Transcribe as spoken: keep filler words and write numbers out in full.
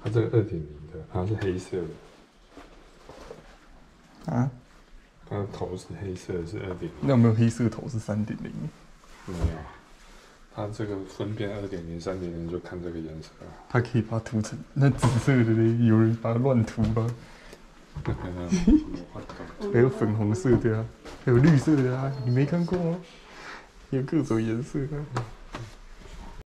它这个二点零的，它是黑色的。啊？它的头是黑色的，是二点零。 那有没有黑色头是三点零？ 没有。它这个分辨二点零、三点零就看这个颜色啊。 它可以把它涂成那紫色的嘞，有人把它乱涂吧？还有粉红色的啊，还有绿色的啊，你没看过吗？有各种颜色啊。